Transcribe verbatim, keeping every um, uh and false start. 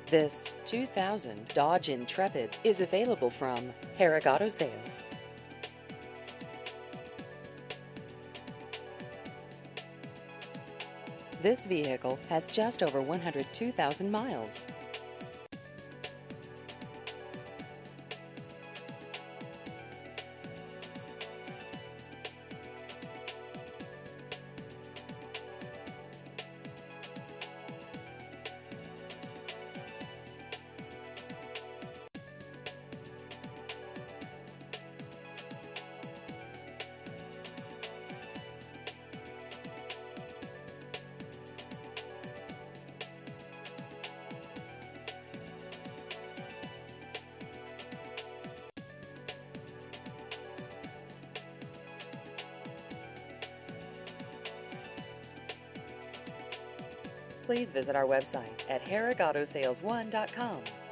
This two thousand Dodge Intrepid is available from Herrick Auto Sales. This vehicle has just over one hundred two thousand miles. Please visit our website at herrick auto sales one dot com.